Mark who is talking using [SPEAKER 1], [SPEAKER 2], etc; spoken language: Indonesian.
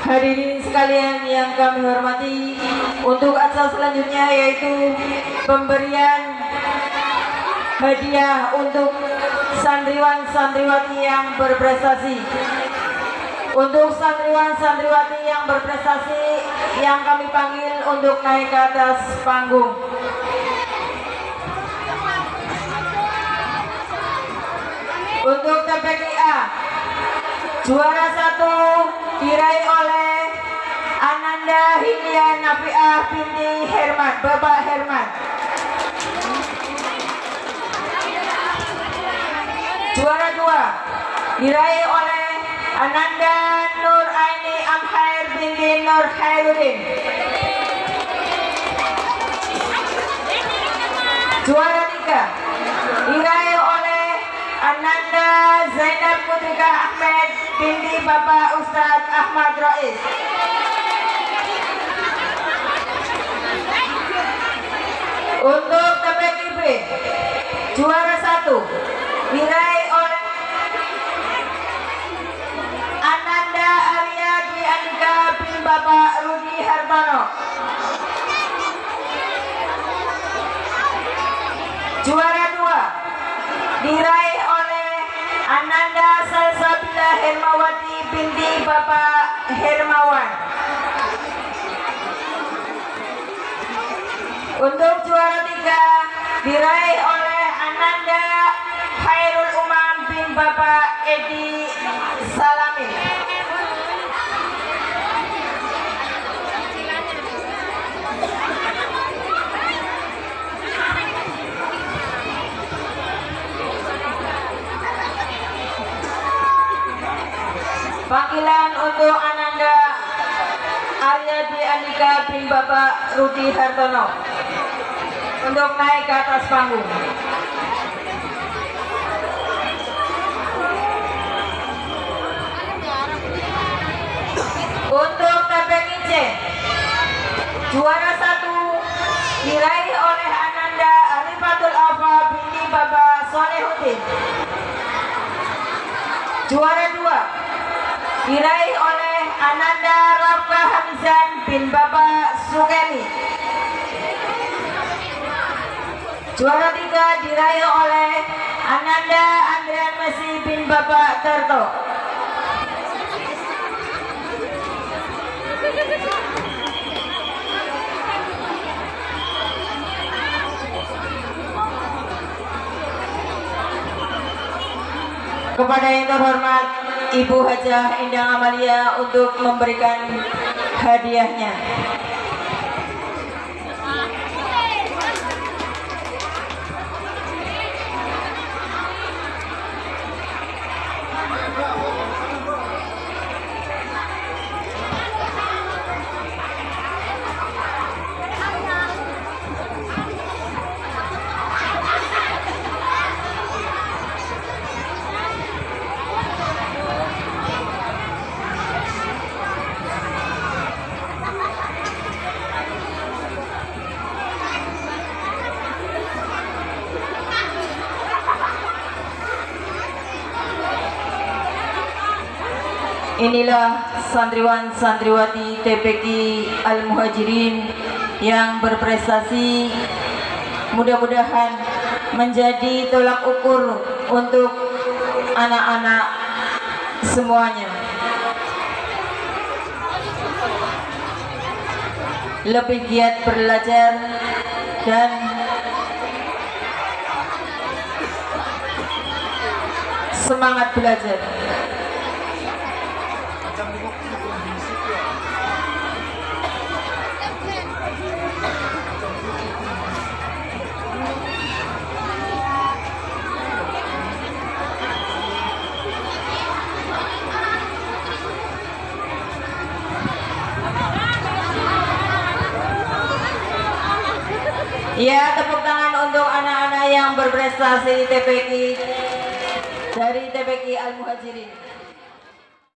[SPEAKER 1] Hadirin sekalian yang kami hormati, untuk acara selanjutnya yaitu pemberian hadiah untuk santriwan-santriwati yang berprestasi. Untuk santriwan-santriwati yang berprestasi yang kami panggil untuk naik ke atas panggung. Untuk TPK A, juara 1 diraih oleh Ananda Hindia Nafiah binti Herman, Bapak Herman. Juara 2 diraih oleh Ananda Nur Aini Amhair binti Nur Khairuddin. Juara 3 diraih oleh Ananda Zainab Putrika Ahmed binti Bapak Ustadz Ahmad Rais. Untuk TPK B, juara 1 diraih oleh Ananda Arya Dwi Andika bin Bapak Rudi Hartono. Juara 2 diraih oleh Ananda Salsabila Hermawati binti Bapak Hermawan. Untuk juara 3 diraih oleh Ananda Khairul Umam bin Bapak Edi Salami. Panggilan untuk Ananda Arya Dwi Andika bin Bapak Rudi Hartono untuk naik ke atas panggung. Untuk TPK C, juara 1 diraih oleh Ananda Arifatul Alfa binti Bapak Solehuddin. Juara 2 diraih oleh Ananda Rafka Hamizan bin Bapak Sukemi. Juara 3 diraih oleh Ananda Andrian Messi bin Bapak Tarto. Kepada yang terhormat Ibu Hajah Endang Amalia untuk memberikan hadiahnya. Inilah santriwan-santriwati TPK Al-Muhajirin yang berprestasi, mudah-mudahan menjadi tolak ukur untuk anak-anak semuanya. Lebih giat belajar dan semangat belajar. Ya, tepuk tangan untuk anak-anak yang berprestasi TPK dari TPK Al-Muhajirin.